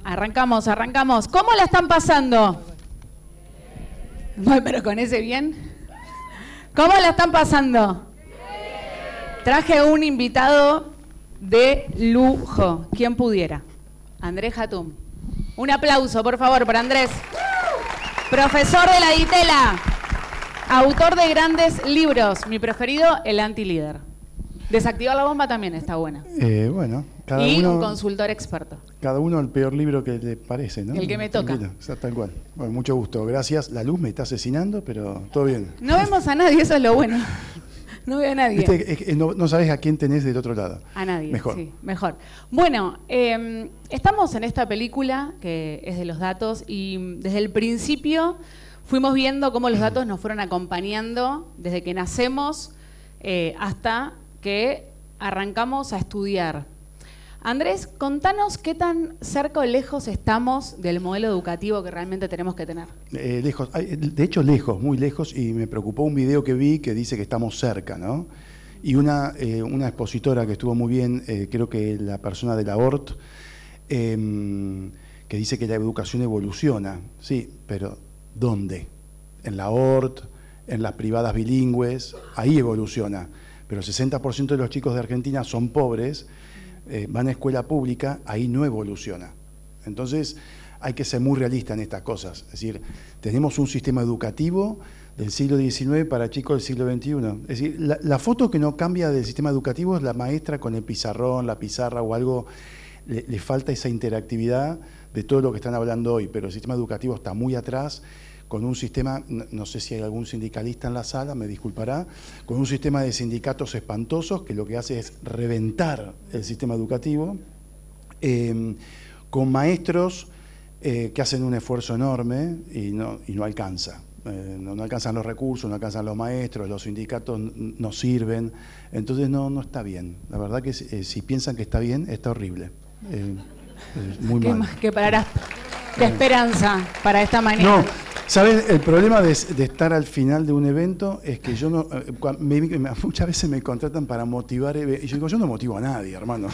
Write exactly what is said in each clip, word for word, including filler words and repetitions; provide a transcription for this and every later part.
Arrancamos, arrancamos. ¿Cómo la están pasando? Bueno, pero con ese bien. ¿Cómo la están pasando? Traje un invitado de lujo. ¿Quién pudiera? Andrés Hatum. Un aplauso, por favor, para Andrés. Profesor de la Ditela. Autor de grandes libros. Mi preferido, El Antilíder. Desactivar la bomba también está buena. Eh, bueno, cada y uno, un consultor experto. Cada uno el peor libro que le parece, ¿no? El que me toca. O sea, tal cual. Bueno, mucho gusto. Gracias. La luz me está asesinando, pero todo bien. No vemos a nadie, eso es lo bueno. No veo a nadie. ¿Viste? Es que no, no sabes a quién tenés del otro lado. A nadie. Mejor. Sí, mejor. Bueno, eh, estamos en esta película que es de los datos y desde el principio fuimos viendo cómo los datos nos fueron acompañando desde que nacemos eh, hasta que arrancamos a estudiar. Andrés, contanos qué tan cerca o lejos estamos del modelo educativo que realmente tenemos que tener. Eh, lejos, de hecho lejos, muy lejos, y me preocupó un video que vi que dice que estamos cerca, ¿no? Y una, eh, una expositora que estuvo muy bien, eh, creo que la persona de la O R T, eh, que dice que la educación evoluciona, sí, pero ¿dónde? En la O R T, en las privadas bilingües, ahí evoluciona. Pero el sesenta por ciento de los chicos de Argentina son pobres, eh, van a escuela pública, ahí no evoluciona. Entonces hay que ser muy realista en estas cosas. Es decir, tenemos un sistema educativo del siglo diecinueve para chicos del siglo veintiuno. Es decir, la, la foto que no cambia del sistema educativo es la maestra con el pizarrón, la pizarra o algo, le, le falta esa interactividad de todo lo que están hablando hoy, pero el sistema educativo está muy atrás, con un sistema, no sé si hay algún sindicalista en la sala, me disculpará, con un sistema de sindicatos espantosos que lo que hace es reventar el sistema educativo, eh, con maestros eh, que hacen un esfuerzo enorme y no, y no alcanza. Eh, no, no alcanzan los recursos, no alcanzan los maestros, los sindicatos no sirven, entonces no, no está bien. La verdad que eh, si piensan que está bien, está horrible. Eh, es muy ¿Qué mal. más que para de esperanza para esta mañana? No. ¿Sabes? El problema de, de estar al final de un evento es que yo no... Me, me, muchas veces me contratan para motivar, y yo digo, yo no motivo a nadie, hermano.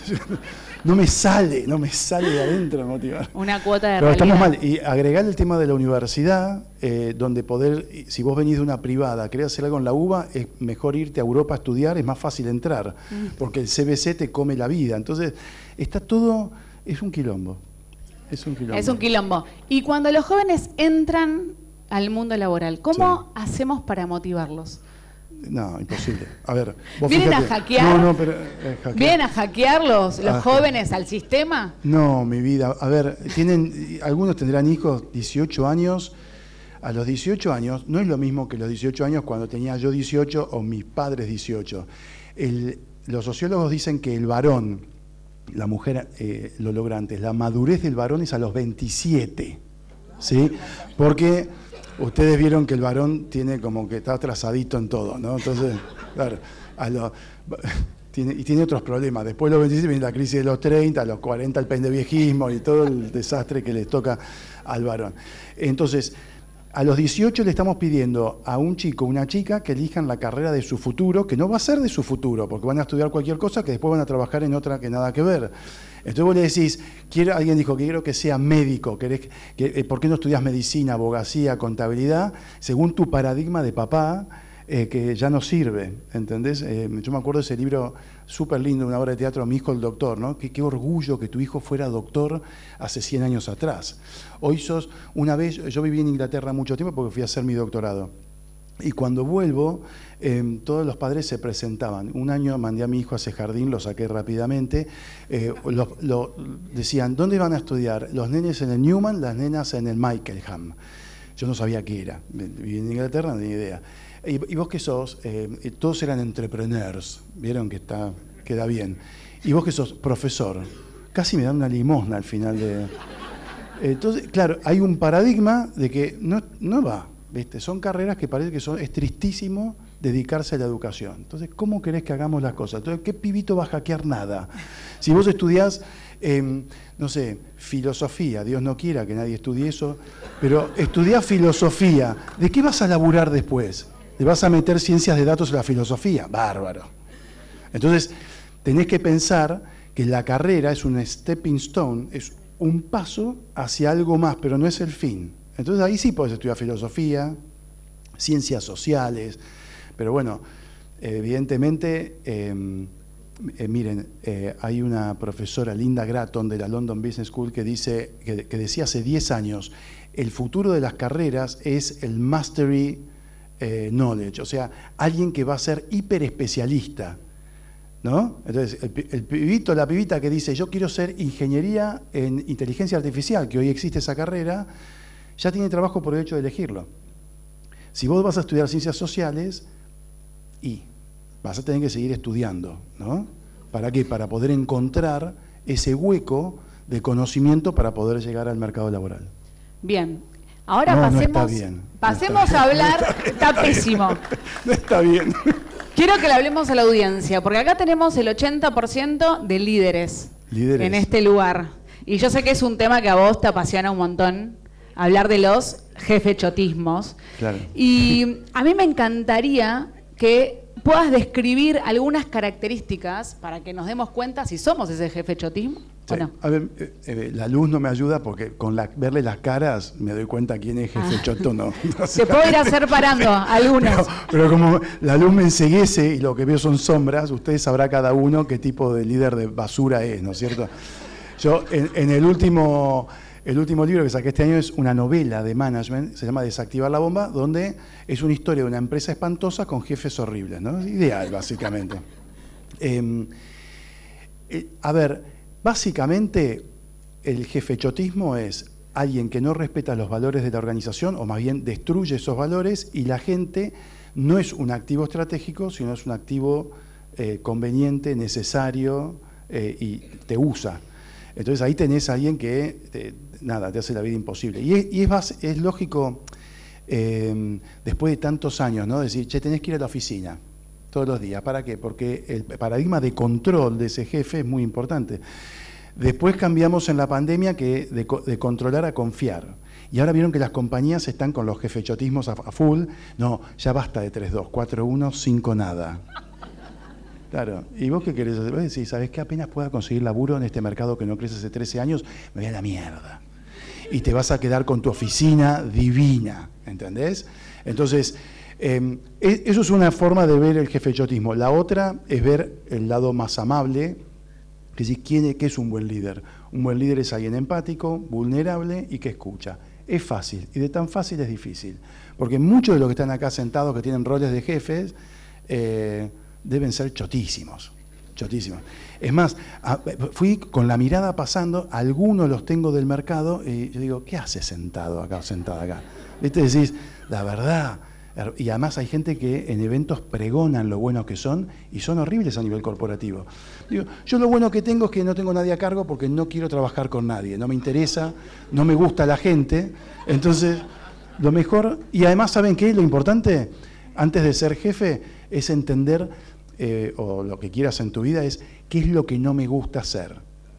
No me sale, no me sale de adentro motivar. Una cuota de Pero realidad. estamos mal. Y agregar el tema de la universidad, eh, donde poder, si vos venís de una privada, querés hacer algo en la UBA, es mejor irte a Europa a estudiar, es más fácil entrar, porque el C B C te come la vida. Entonces, está todo... Es un quilombo. Es un quilombo. Es un quilombo. Y cuando los jóvenes entran al mundo laboral, ¿cómo sí. hacemos para motivarlos? No, imposible. A ver, vos ¿Vienen fíjate, a hackear? No, no, pero, eh, hackear. ¿Vienen a hackear los, los Ah, jóvenes al sistema? No, mi vida. A ver, tienen, algunos tendrán hijos dieciocho años. A los dieciocho años, no es lo mismo que los dieciocho años cuando tenía yo dieciocho o mis padres dieciocho. El, los sociólogos dicen que el varón, la mujer eh, lo logra antes, la madurez del varón es a los veintisiete, ¿sí? Porque ustedes vieron que el varón tiene como que está atrasadito en todo, ¿no? Entonces, claro, a lo, tiene, y tiene otros problemas. Después de los veintisiete viene la crisis de los treinta, a los cuarenta el pendeviejismo y todo el desastre que les toca al varón. Entonces, a los dieciocho le estamos pidiendo a un chico o una chica que elijan la carrera de su futuro, que no va a ser de su futuro, porque van a estudiar cualquier cosa que después van a trabajar en otra que nada que ver. Entonces vos le decís, quiero, alguien dijo que quiero que sea médico, querés, que, eh, ¿por qué no estudias medicina, abogacía, contabilidad? Según tu paradigma de papá, eh, que ya no sirve, ¿entendés? Eh, yo me acuerdo de ese libro súper lindo, una obra de teatro, Mi hijo el doctor, ¿no? Qué, qué orgullo que tu hijo fuera doctor hace cien años atrás. Hoy sos, una vez, yo viví en Inglaterra mucho tiempo porque fui a hacer mi doctorado. Y cuando vuelvo, eh, todos los padres se presentaban. Un año mandé a mi hijo a ese jardín, lo saqué rápidamente. Eh, lo, lo, decían, ¿dónde van a estudiar? Los nenes en el Newman, las nenas en el Michelham. Yo no sabía qué era. Viví en Inglaterra, no tenía idea. ¿Y, y vos qué sos? Eh, todos eran entrepreneurs. ¿Vieron que está, queda bien? ¿Y vos qué sos? Profesor. Casi me dan una limosna al final de... Entonces, claro, hay un paradigma de que no, no va. ¿Viste? Son carreras que parece que son, es tristísimo dedicarse a la educación. Entonces, ¿cómo querés que hagamos las cosas? Entonces, ¿qué pibito va a hackear nada? Si vos estudiás, eh, no sé, filosofía, Dios no quiera que nadie estudie eso, pero estudiás filosofía, ¿de qué vas a laburar después? ¿Te vas a meter ciencias de datos en la filosofía? Bárbaro. Entonces, tenés que pensar que la carrera es un stepping stone, es un paso hacia algo más, pero no es el fin. Entonces ahí sí podés estudiar filosofía, ciencias sociales, pero bueno, evidentemente, eh, eh, miren, eh, hay una profesora, Linda Gratton, de la London Business School, que, dice, que, que decía hace diez años, el futuro de las carreras es el mastery eh, knowledge, o sea, alguien que va a ser hiperespecialista, ¿no? Entonces, el, el pibito, la pibita que dice, yo quiero ser ingeniería en inteligencia artificial, que hoy existe esa carrera, ya tiene trabajo por el hecho de elegirlo. Si vos vas a estudiar ciencias sociales, y vas a tener que seguir estudiando, ¿no? ¿Para qué? Para poder encontrar ese hueco de conocimiento para poder llegar al mercado laboral. Bien. Ahora no, pasemos, no está bien, pasemos no está a bien. hablar, No está bien, está, está pésimo. Bien. No está bien. Quiero que le hablemos a la audiencia, porque acá tenemos el ochenta por ciento de líderes, Líderes. en este lugar. Y yo sé que es un tema que a vos te apasiona un montón, hablar de los jefechotismos. Claro. Y a mí me encantaría que puedas describir algunas características para que nos demos cuenta si somos ese jefechotismo Sí. o no. A ver, eh, eh, la luz no me ayuda porque con la, verle las caras me doy cuenta quién es jefe Ah. choto, no. O Te sea, puedo ir acerparando algunos. Pero, pero como la luz me enceguece y lo que veo son sombras, ustedes sabrá cada uno qué tipo de líder de basura es, ¿no es cierto? Yo, en, en el último, el último libro que saqué este año es una novela de management, se llama Desactivar la bomba, donde es una historia de una empresa espantosa con jefes horribles, ¿no? Ideal, básicamente. Eh, eh, a ver, básicamente el jefechotismo es alguien que no respeta los valores de la organización, o más bien destruye esos valores, y la gente no es un activo estratégico, sino es un activo eh, conveniente, necesario, eh, y te usa. Entonces ahí tenés a alguien que, te, nada, te hace la vida imposible. Y es, y es, base, es lógico, eh, después de tantos años, ¿no? Decir, che, tenés que ir a la oficina todos los días. ¿Para qué? Porque el paradigma de control de ese jefe es muy importante. Después cambiamos en la pandemia que de, de controlar a confiar. Y ahora vieron que las compañías están con los jefechotismos a, a full. No, ya basta de tres dos, cuatro uno, cinco nada. Claro, ¿y vos qué querés hacer? Vos decís, ¿sabés qué? Apenas pueda conseguir laburo en este mercado que no crece hace trece años, me voy a la mierda. Y te vas a quedar con tu oficina divina, ¿entendés? Entonces, eh, eso es una forma de ver el jefechotismo. La otra es ver el lado más amable, que es, ¿quién es, ¿qué es un buen líder? Un buen líder es alguien empático, vulnerable y que escucha. Es fácil, y de tan fácil es difícil. Porque muchos de los que están acá sentados, que tienen roles de jefes, eh, deben ser chotísimos, chotísimos. Es más, a, fui con la mirada pasando, algunos los tengo del mercado, y yo digo, ¿qué hace sentado acá o sentada acá? ¿Viste? Decís, la verdad, y además hay gente que en eventos pregonan lo buenos que son, y son horribles a nivel corporativo. Digo, yo lo bueno que tengo es que no tengo nadie a cargo porque no quiero trabajar con nadie, no me interesa, no me gusta la gente, entonces, lo mejor, y además, ¿saben qué? Lo importante, antes de ser jefe, es entender Eh, o lo que quieras en tu vida, es qué es lo que no me gusta hacer.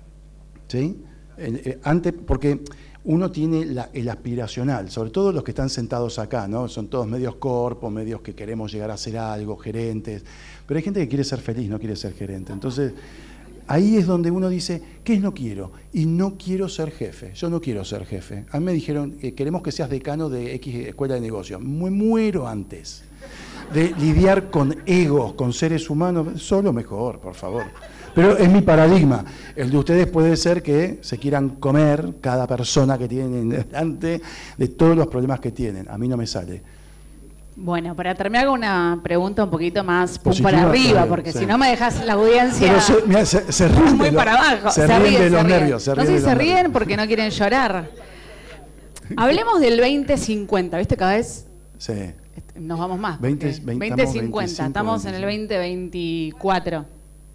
¿Sí? Eh, eh, antes, porque uno tiene la, el aspiracional, sobre todo los que están sentados acá, ¿no? Son todos medios corpos, medios que queremos llegar a hacer algo, gerentes, pero hay gente que quiere ser feliz, no quiere ser gerente. Entonces, ahí es donde uno dice, ¿qué es no quiero? Y no quiero ser jefe, yo no quiero ser jefe. A mí me dijeron, eh, queremos que seas decano de X escuela de negocios. Me muero antes de lidiar con egos, con seres humanos, solo mejor, por favor. Pero es mi paradigma. El de ustedes puede ser que se quieran comer cada persona que tienen delante de todos los problemas que tienen. A mí no me sale. Bueno, para terminar con una pregunta un poquito más pum Positiva, para arriba, claro, porque sí. si no me dejas la audiencia Pero se, mira, se, se ríen muy de lo- para abajo. Se, ríen ríen, de los ríen. nervios. Se No ríen sé de si los se ríen nervios. porque no quieren llorar. Hablemos del veinte cincuenta, ¿viste? Cada vez Sí. nos vamos más. veinte, porque veinte, veinte estamos cincuenta, veinticinco, estamos en el veinte veinticuatro.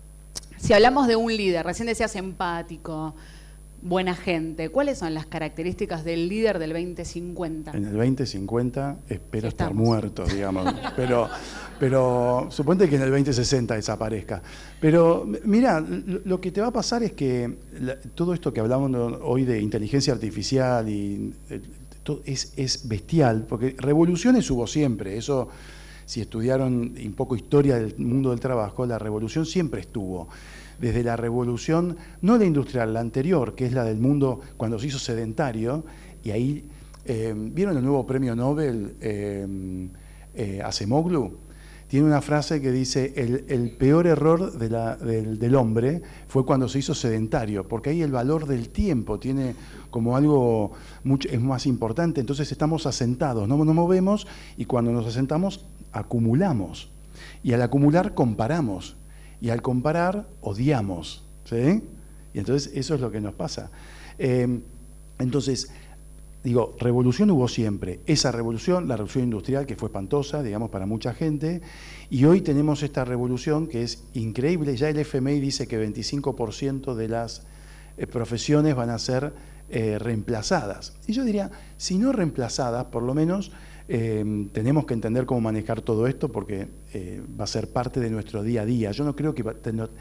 Si hablamos de un líder, recién decías empático, buena gente, ¿cuáles son las características del líder del veinte cincuenta? En el veinte cincuenta espero Ya estar estamos. muerto, digamos. Pero, pero suponte que en el veinte sesenta desaparezca. Pero mira, lo, lo que te va a pasar es que la, todo esto que hablamos hoy de inteligencia artificial y eh, todo es, es bestial, porque revoluciones hubo siempre. Eso, si estudiaron un poco historia del mundo del trabajo, la revolución siempre estuvo. desde la revolución, no la industrial, la anterior, que es la del mundo cuando se hizo sedentario, y ahí, eh, ¿vieron el nuevo premio Nobel eh, eh, Acemoglu? Tiene una frase que dice, el, el peor error de la, del, del hombre fue cuando se hizo sedentario, porque ahí el valor del tiempo tiene como algo, mucho, es más importante, entonces estamos asentados, no nos movemos, y cuando nos asentamos, acumulamos. Y al acumular, comparamos. Y al comparar, odiamos. ¿Sí? Y entonces eso es lo que nos pasa. Eh, entonces, digo, revolución hubo siempre. Esa revolución, la revolución industrial, que fue espantosa, digamos, para mucha gente, y hoy tenemos esta revolución que es increíble. Ya el F M I dice que veinticinco por ciento de las eh, profesiones van a ser eh, reemplazadas. Y yo diría, si no reemplazadas, por lo menos eh, tenemos que entender cómo manejar todo esto, porque eh, va a ser parte de nuestro día a día. Yo no creo que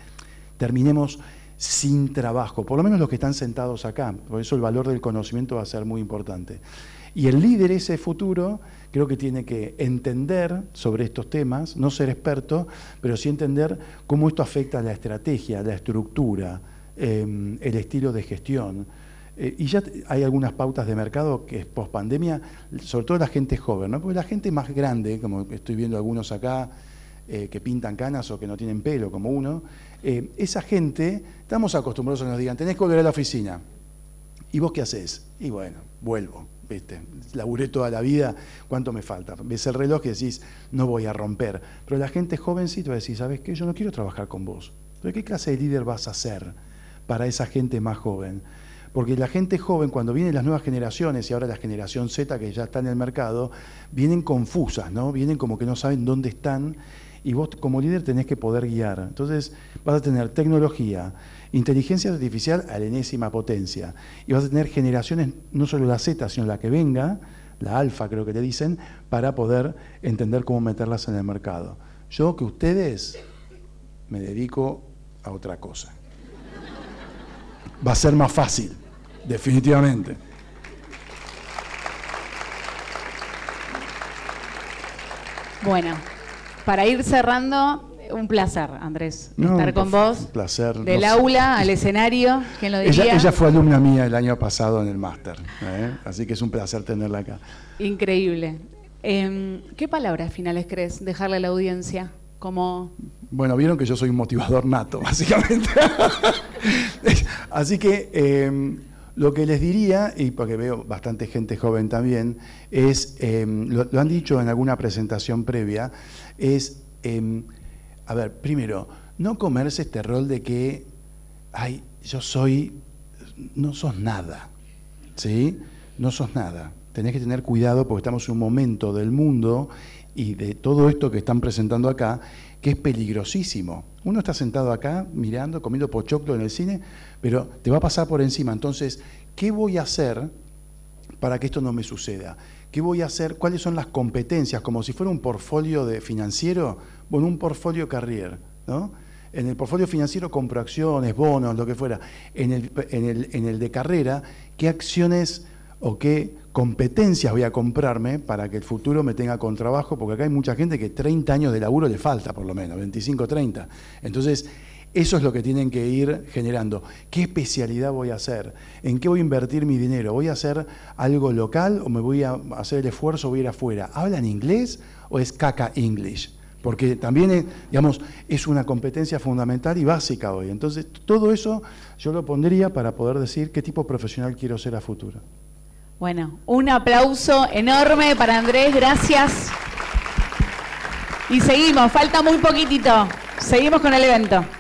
terminemos sin trabajo, por lo menos los que están sentados acá, por eso el valor del conocimiento va a ser muy importante. Y el líder, ese futuro, creo que tiene que entender sobre estos temas, no ser experto, pero sí entender cómo esto afecta a la estrategia, la estructura, eh, el estilo de gestión. Eh, y ya hay algunas pautas de mercado que es post-pandemia, sobre todo la gente joven, ¿no? Porque la gente más grande, como estoy viendo algunos acá, eh, que pintan canas o que no tienen pelo, como uno, Eh, esa gente, estamos acostumbrados a que nos digan, tenés que volver a la oficina. ¿Y vos qué haces? Y bueno, vuelvo, ¿viste? Laburé toda la vida, ¿cuánto me falta? Ves el reloj y decís, no voy a romper. Pero la gente jovencita va a decir, ¿sabes qué? Yo no quiero trabajar con vos. ¿Pero qué clase de líder vas a ser para esa gente más joven? Porque la gente joven, cuando vienen las nuevas generaciones, y ahora la generación Z que ya está en el mercado, vienen confusas, ¿no? Vienen como que no saben dónde están, y vos como líder tenés que poder guiar. Entonces vas a tener tecnología, inteligencia artificial a la enésima potencia, y vas a tener generaciones, no solo la Z, sino la que venga, la alfa creo que le dicen, para poder entender cómo meterlas en el mercado. Yo que ustedes me dedico a otra cosa. Va a ser más fácil, definitivamente. Bueno, para ir cerrando, un placer, Andrés, no, estar con vos. Un placer. Del no aula sé. al escenario, ¿quién lo diría? Ella, ella fue alumna mía el año pasado en el máster, ¿eh? Así que es un placer tenerla acá. Increíble. Eh, ¿Qué palabras finales crees dejarle a la audiencia? Como... Bueno, vieron que yo soy un motivador nato, básicamente. Así que eh, lo que les diría, y porque veo bastante gente joven también, es, eh, lo, lo han dicho en alguna presentación previa, es, eh, a ver, primero, no comerse este rol de que, ay, yo soy, no sos nada, ¿sí? No sos nada. Tenés que tener cuidado porque estamos en un momento del mundo y de todo esto que están presentando acá, que es peligrosísimo. Uno está sentado acá, mirando, comiendo pochoclo en el cine, pero te va a pasar por encima. Entonces, ¿qué voy a hacer para que esto no me suceda? ¿Qué voy a hacer? ¿Cuáles son las competencias? Como si fuera un portfolio de financiero, bueno, un portfolio carrier, ¿no? En el portfolio financiero compro acciones, bonos, lo que fuera. En el, en el, en el de carrera, ¿qué acciones o qué competencias voy a comprarme para que el futuro me tenga con trabajo? Porque acá hay mucha gente que treinta años de laburo le falta, por lo menos, veinticinco, treinta. Entonces, eso es lo que tienen que ir generando. ¿Qué especialidad voy a hacer? ¿En qué voy a invertir mi dinero? ¿Voy a hacer algo local o me voy a hacer el esfuerzo, voy a ir afuera? ¿Hablan inglés o es caca English? Porque también, es, digamos, es una competencia fundamental y básica hoy. Entonces, todo eso yo lo pondría para poder decir qué tipo de profesional quiero ser a futuro. Bueno, un aplauso enorme para Andrés, gracias. Y seguimos, falta muy poquitito. Seguimos con el evento.